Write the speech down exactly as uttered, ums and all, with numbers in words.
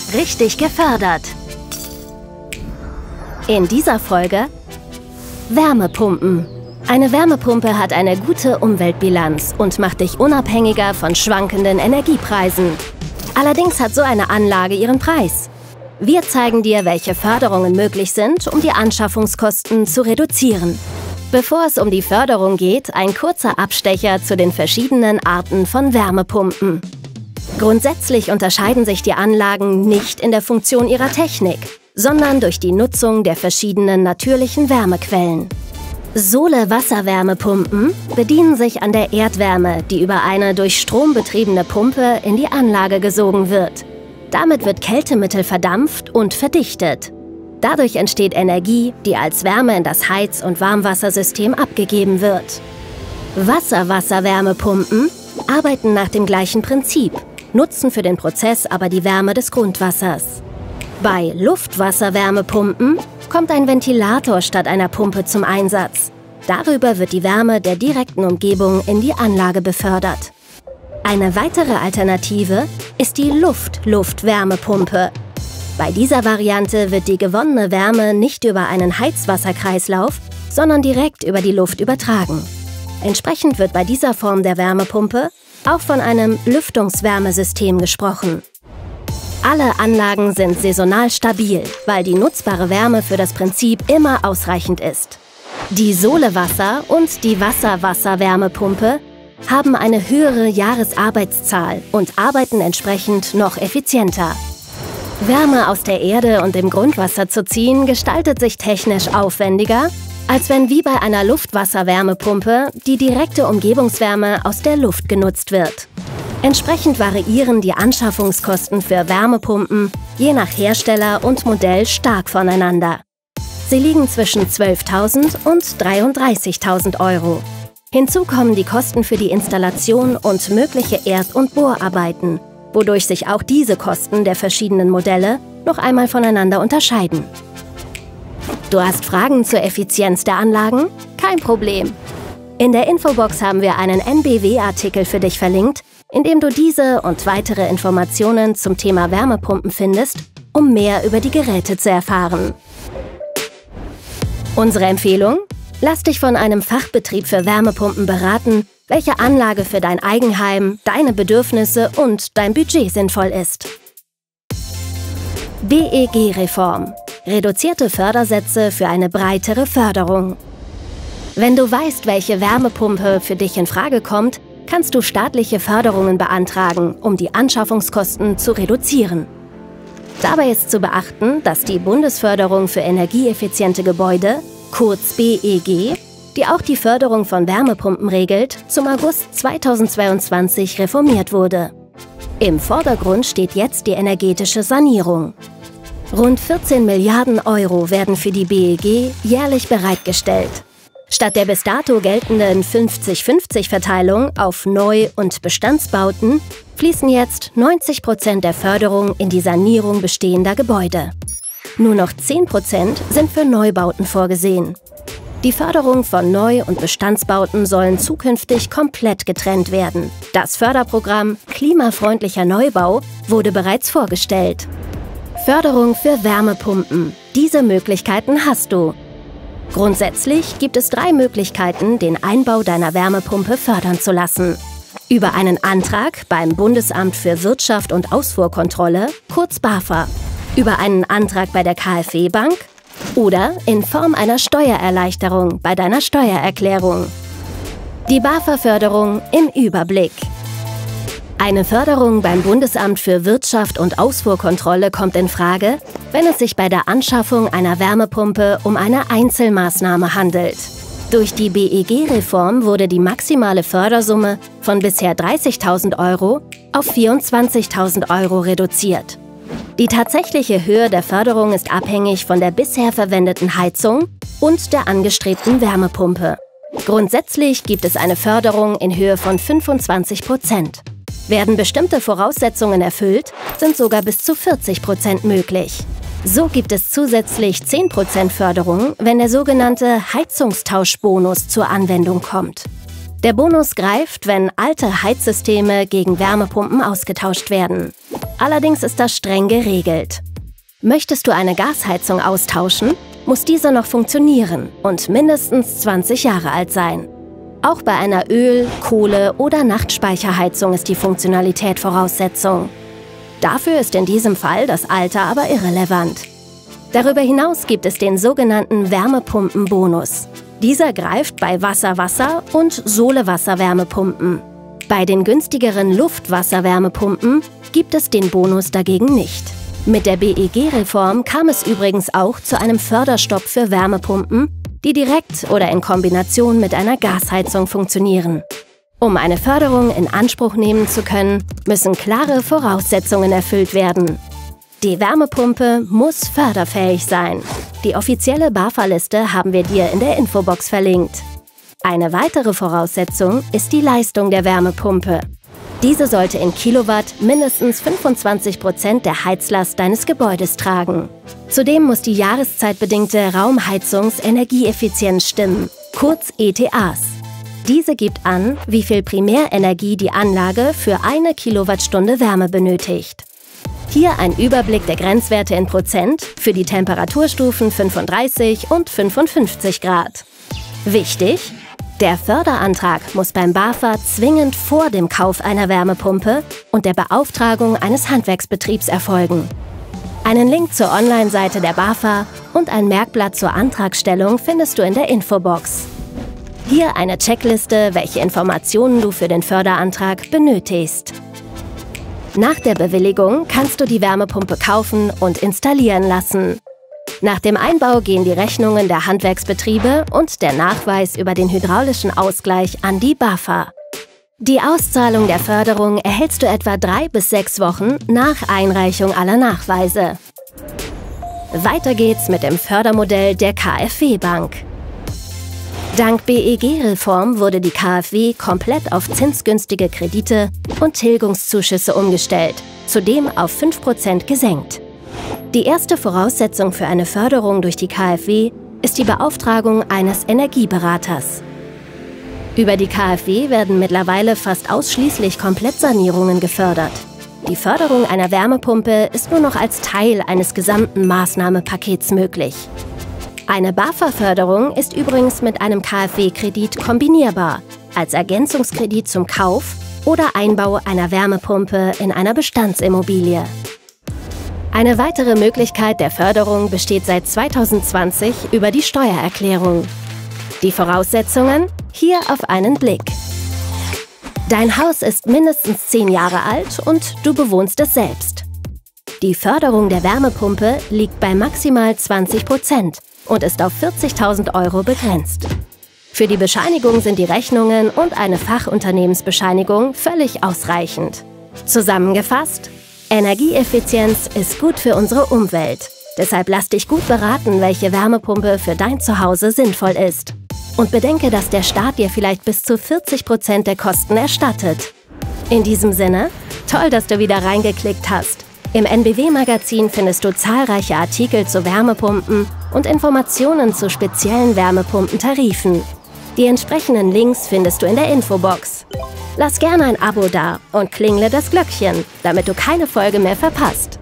richtig gefördert. In dieser Folge Wärmepumpen. Eine Wärmepumpe hat eine gute Umweltbilanz und macht dich unabhängiger von schwankenden Energiepreisen. Allerdings hat so eine Anlage ihren Preis. Wir zeigen dir, welche Förderungen möglich sind, um die Anschaffungskosten zu reduzieren. Bevor es um die Förderung geht, ein kurzer Abstecher zu den verschiedenen Arten von Wärmepumpen. Grundsätzlich unterscheiden sich die Anlagen nicht in der Funktion ihrer Technik, sondern durch die Nutzung der verschiedenen natürlichen Wärmequellen. Sohle-Wasserwärmepumpen bedienen sich an der Erdwärme, die über eine durch Strom betriebene Pumpe in die Anlage gesogen wird. Damit wird Kältemittel verdampft und verdichtet. Dadurch entsteht Energie, die als Wärme in das Heiz- und Warmwassersystem abgegeben wird. Wasser-Wasserwärmepumpen arbeiten nach dem gleichen Prinzip, nutzen für den Prozess aber die Wärme des Grundwassers. Bei Luftwasserwärmepumpen kommt ein Ventilator statt einer Pumpe zum Einsatz. Darüber wird die Wärme der direkten Umgebung in die Anlage befördert. Eine weitere Alternative ist die Luft-Luft-Wärmepumpe. Bei dieser Variante wird die gewonnene Wärme nicht über einen Heizwasserkreislauf, sondern direkt über die Luft übertragen. Entsprechend wird bei dieser Form der Wärmepumpe auch von einem Lüftungswärmesystem gesprochen. Alle Anlagen sind saisonal stabil, weil die nutzbare Wärme für das Prinzip immer ausreichend ist. Die Sohle-Wasser- und die Wasser-Wasser-Wärmepumpe haben eine höhere Jahresarbeitszahl und arbeiten entsprechend noch effizienter. Wärme aus der Erde und dem Grundwasser zu ziehen, gestaltet sich technisch aufwendiger, als wenn wie bei einer Luftwasserwärmepumpe die direkte Umgebungswärme aus der Luft genutzt wird. Entsprechend variieren die Anschaffungskosten für Wärmepumpen je nach Hersteller und Modell stark voneinander. Sie liegen zwischen zwölftausend und dreiunddreißigtausend Euro. Hinzu kommen die Kosten für die Installation und mögliche Erd- und Bohrarbeiten, wodurch sich auch diese Kosten der verschiedenen Modelle noch einmal voneinander unterscheiden. Du hast Fragen zur Effizienz der Anlagen? Kein Problem! In der Infobox haben wir einen N B W-Artikel für dich verlinkt, in dem du diese und weitere Informationen zum Thema Wärmepumpen findest, um mehr über die Geräte zu erfahren. Unsere Empfehlung? Lass dich von einem Fachbetrieb für Wärmepumpen beraten, welche Anlage für dein Eigenheim, deine Bedürfnisse und dein Budget sinnvoll ist. B E G-Reform. Reduzierte Fördersätze für eine breitere Förderung. Wenn du weißt, welche Wärmepumpe für dich in Frage kommt, kannst du staatliche Förderungen beantragen, um die Anschaffungskosten zu reduzieren. Dabei ist zu beachten, dass die Bundesförderung für energieeffiziente Gebäude, kurz B E G, die auch die Förderung von Wärmepumpen regelt, zum August zweitausendzweiundzwanzig reformiert wurde. Im Vordergrund steht jetzt die energetische Sanierung. Rund vierzehn Milliarden Euro werden für die B E G jährlich bereitgestellt. Statt der bis dato geltenden fünfzig fünfzig Verteilung auf Neu- und Bestandsbauten fließen jetzt neunzig Prozent der Förderung in die Sanierung bestehender Gebäude. Nur noch zehn Prozent sind für Neubauten vorgesehen. Die Förderung von Neu- und Bestandsbauten sollen zukünftig komplett getrennt werden. Das Förderprogramm Klimafreundlicher Neubau wurde bereits vorgestellt. Förderung für Wärmepumpen. Diese Möglichkeiten hast du. Grundsätzlich gibt es drei Möglichkeiten, den Einbau deiner Wärmepumpe fördern zu lassen. Über einen Antrag beim Bundesamt für Wirtschaft und Ausfuhrkontrolle, kurz BAFA, über einen Antrag bei der K f W-Bank oder in Form einer Steuererleichterung bei deiner Steuererklärung. Die BAFA-Förderung im Überblick. Eine Förderung beim Bundesamt für Wirtschaft und Ausfuhrkontrolle kommt in Frage, wenn es sich bei der Anschaffung einer Wärmepumpe um eine Einzelmaßnahme handelt. Durch die B E G-Reform wurde die maximale Fördersumme von bisher dreißigtausend Euro auf vierundzwanzigtausend Euro reduziert. Die tatsächliche Höhe der Förderung ist abhängig von der bisher verwendeten Heizung und der angestrebten Wärmepumpe. Grundsätzlich gibt es eine Förderung in Höhe von fünfundzwanzig Prozent. Werden bestimmte Voraussetzungen erfüllt, sind sogar bis zu vierzig Prozent möglich. So gibt es zusätzlich zehn Prozent Förderung, wenn der sogenannte Heizungstauschbonus zur Anwendung kommt. Der Bonus greift, wenn alte Heizsysteme gegen Wärmepumpen ausgetauscht werden. Allerdings ist das streng geregelt. Möchtest du eine Gasheizung austauschen, muss diese noch funktionieren und mindestens zwanzig Jahre alt sein. Auch bei einer Öl-, Kohle- oder Nachtspeicherheizung ist die Funktionalität Voraussetzung. Dafür ist in diesem Fall das Alter aber irrelevant. Darüber hinaus gibt es den sogenannten Wärmepumpenbonus. Dieser greift bei Wasser-Wasser- und Sohle-Wasser-Wärmepumpen. Bei den günstigeren Luft-Wasser-Wärmepumpen gibt es den Bonus dagegen nicht. Mit der B E G-Reform kam es übrigens auch zu einem Förderstopp für Wärmepumpen, die direkt oder in Kombination mit einer Gasheizung funktionieren. Um eine Förderung in Anspruch nehmen zu können, müssen klare Voraussetzungen erfüllt werden. Die Wärmepumpe muss förderfähig sein. Die offizielle BAFA-Liste haben wir dir in der Infobox verlinkt. Eine weitere Voraussetzung ist die Leistung der Wärmepumpe. Diese sollte in Kilowatt mindestens fünfundzwanzig Prozent der Heizlast deines Gebäudes tragen. Zudem muss die jahreszeitbedingte Raumheizungsenergieeffizienz stimmen, kurz E T As. Diese gibt an, wie viel Primärenergie die Anlage für eine Kilowattstunde Wärme benötigt. Hier ein Überblick der Grenzwerte in Prozent für die Temperaturstufen fünfunddreißig und fünfundfünfzig Grad. Wichtig: Der Förderantrag muss beim BAFA zwingend vor dem Kauf einer Wärmepumpe und der Beauftragung eines Handwerksbetriebs erfolgen. Einen Link zur Online-Seite der BAFA und ein Merkblatt zur Antragstellung findest du in der Infobox. Hier eine Checkliste, welche Informationen du für den Förderantrag benötigst. Nach der Bewilligung kannst du die Wärmepumpe kaufen und installieren lassen. Nach dem Einbau gehen die Rechnungen der Handwerksbetriebe und der Nachweis über den hydraulischen Ausgleich an die BAFA. Die Auszahlung der Förderung erhältst du etwa drei bis sechs Wochen nach Einreichung aller Nachweise. Weiter geht's mit dem Fördermodell der KfW-Bank. Dank B E G-Reform wurde die KfW komplett auf zinsgünstige Kredite und Tilgungszuschüsse umgestellt, zudem auf fünf Prozent gesenkt. Die erste Voraussetzung für eine Förderung durch die KfW ist die Beauftragung eines Energieberaters. Über die KfW werden mittlerweile fast ausschließlich Komplettsanierungen gefördert. Die Förderung einer Wärmepumpe ist nur noch als Teil eines gesamten Maßnahmenpakets möglich. Eine BAFA-Förderung ist übrigens mit einem KfW-Kredit kombinierbar, als Ergänzungskredit zum Kauf oder Einbau einer Wärmepumpe in einer Bestandsimmobilie. Eine weitere Möglichkeit der Förderung besteht seit zweitausendzwanzig über die Steuererklärung. Die Voraussetzungen? Hier auf einen Blick. Dein Haus ist mindestens zehn Jahre alt und du bewohnst es selbst. Die Förderung der Wärmepumpe liegt bei maximal zwanzig Prozent und ist auf vierzigtausend Euro begrenzt. Für die Bescheinigung sind die Rechnungen und eine Fachunternehmensbescheinigung völlig ausreichend. Zusammengefasst: Energieeffizienz ist gut für unsere Umwelt. Deshalb lass dich gut beraten, welche Wärmepumpe für dein Zuhause sinnvoll ist. Und bedenke, dass der Staat dir vielleicht bis zu vierzig Prozent der Kosten erstattet. In diesem Sinne, toll, dass du wieder reingeklickt hast. Im N B W-Magazin findest du zahlreiche Artikel zu Wärmepumpen und Informationen zu speziellen Wärmepumpentarifen. Die entsprechenden Links findest du in der Infobox. Lass gerne ein Abo da und klingle das Glöckchen, damit du keine Folge mehr verpasst.